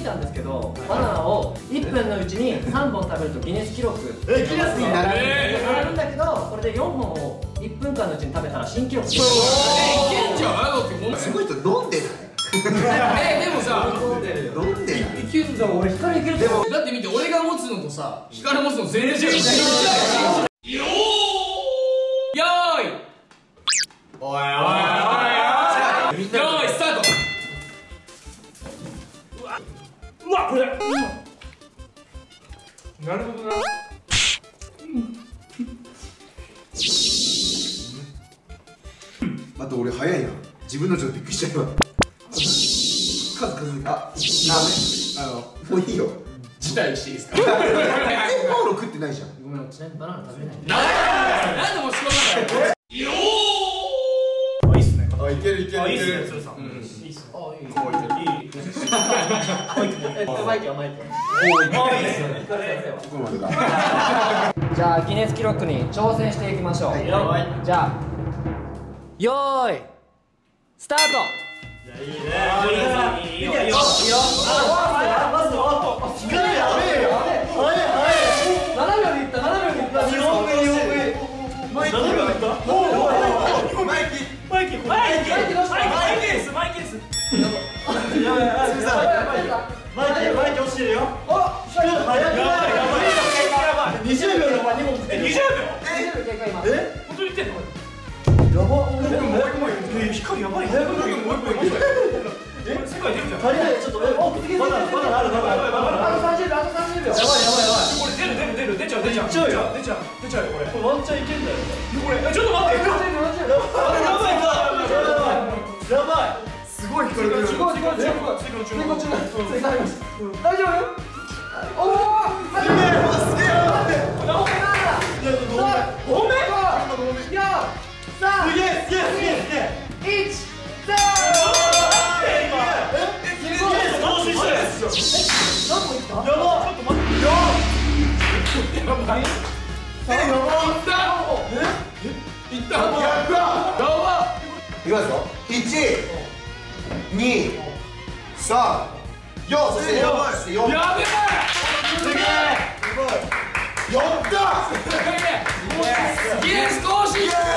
たんですけど、バナナを1分のうちに3本食べるとギネス記録ギネスに並るんだけど、これで4本を1分間のうちに食べたら新記録。 いけんじゃん。 すごい人飲んでないでもさ、 飲んでないいけんだ、俺光いけるでも。 だって見て、俺が持つのとさ、光持つの全然違う。よーい。おいおいおいおい。よーいスタート。 うわ、これ。なるほどな。 あと俺早いな。自分のちょっとびっくりしちゃうわ。数もういいよ。 辞退していいですか。 パウロ食ってないじゃん。 ごめん、ちなみにバナナ食べれない。 なんでもしこなんだよ。よあ、いいっすね。 あ、いけるいけるいける。 鶴さん。いいっすね。 あ、いい。 こういける。 マイクはマイク。 ここまでだ。 じゃあギネス記録に挑戦していきましょう。じゃあよーいスタート。 いいね。いいよ。いいよ。いいよ。まず光やべえよ。早い。 7秒でいった。7秒でいった。 日本語マイキー落ちてるよ。あ、早くない。やばい。20秒でお前2本食ってる。20秒？本当に言ってんの？やば。光やばい。早くない。もう一本。世界出るじゃん。足りない。ちょっとまだある。 あと30秒。 やばい。これ出ちゃうよこれ。ワンチャンいけんだよ。これちょっと待って。やばい。すごい光る。大丈夫？おお。 いきますよ。1、2、3、4、そして4。 やべえ。すげえ。 やったギネス更新。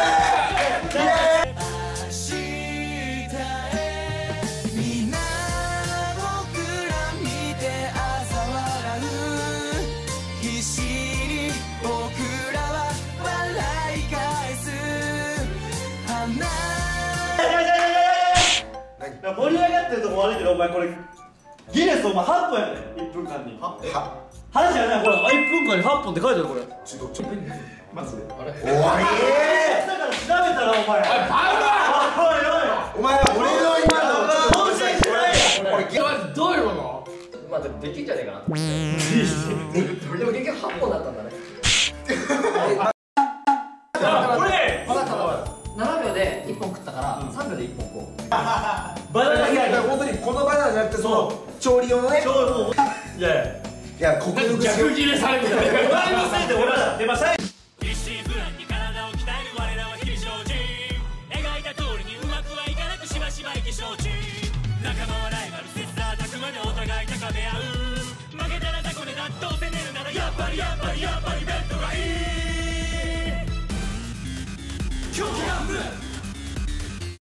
盛り上がってるとこ悪いけど、お前これギネスお前8分やで、1分間に。話じゃない、これ1分間に8本って書いてある。これちょっとマジで。 だから調べたらお前。 お前は俺の今のどういうこと？ まあできんじゃねえかな。でも結局8本だったんだね。 これ 7 秒で1本食ったから3秒で1本こう。 バナナいや本当にこのバナナじゃなくてその調理用のね。 いや克服しよう。 逆ギレされてる。 お前のせいで俺ら出ません。 必死不安に体を鍛える我らは日々精進。描いた通りにうまくはいかなくしばしば意気消沈。仲間はライバル切磋琢磨でお互い高め合う。負けたら雑魚でどうせ寝るならやっぱり